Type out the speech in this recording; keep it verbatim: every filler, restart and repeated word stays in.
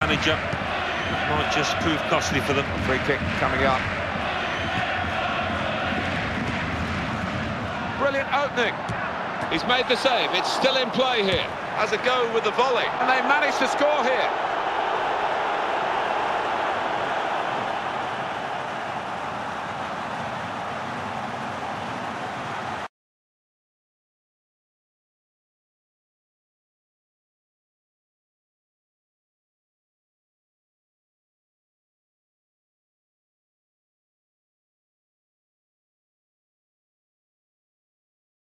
manager. Might just prove costly for them. Free kick coming up. Brilliant opening. He's made the save. It's still in play here. Has a go with the volley. And they managed to score here.